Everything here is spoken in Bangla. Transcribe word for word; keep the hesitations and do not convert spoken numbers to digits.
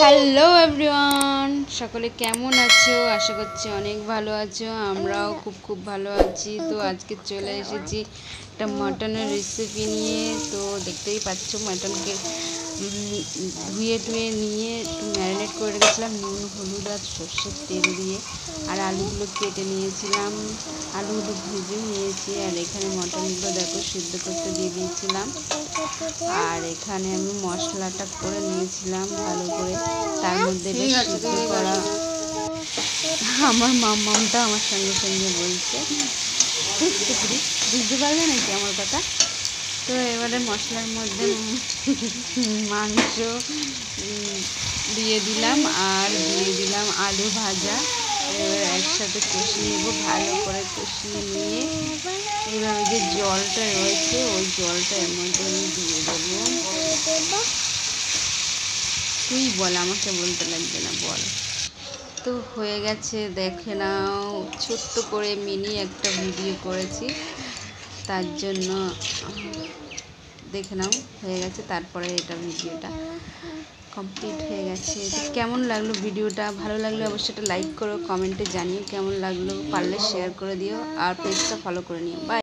হ্যালো এভরিওয়ান, সকলে কেমন আছো? আশা করছি অনেক ভালো আছো। আমরাও খুব খুব ভালো আছি। তো আজকে চলে এসেছি একটা মাটনের রেসিপি নিয়ে। তো দেখতেই পাচ্ছ, মাটনকে ধুয়ে টুয়ে নিয়ে একটু ম্যারিনেট করে রেখেছিলাম নুন, হলুদ আর সর্ষের তেল দিয়ে। আর আলুগুলো কেটে নিয়েছিলাম, আলুগুলো ভেজে নিয়েছি। আর এখানে মটনগুলো দেখো সিদ্ধ করতে দিয়ে দিয়েছিলাম। আর এখানে আমি মশলাটা করে নিয়েছিলাম ভালো করে। তার মধ্যে সিদ্ধ করা আমার মাম্মামটা আমার সঙ্গে সঙ্গে বলছে, বুঝতে পারবে নাকি আমার কথা? তো এবারে মশলার মধ্যে মাংস দিয়ে দিলাম আর দিয়ে দিলাম আলু ভাজা। এবার একসাথে কষিয়ে নেবো, ভালো করে কষিয়ে নিয়ে এবার ওই যে জলটা রয়েছে ওই জলটা এর মধ্যে আমি দিয়ে দেবো। তুই বল, আমাকে বলতে লাগবে না, বল। তো হয়ে গেছে, দেখে নাও। ছোট্ট করে মিনি একটা ভিডিও করেছি, তার জন্য দেখে নাও। হয়ে গেছে, তারপরে এটা ভিডিওটা কমপ্লিট হয়ে গেছে। কেমন লাগলো ভিডিওটা? ভালো লাগলে অবশ্যই একটা লাইক করো, কমেন্টে জানিও কেমন লাগলো। পারলে শেয়ার করে দিও আর পেজটা ফলো করে নিও। বাই।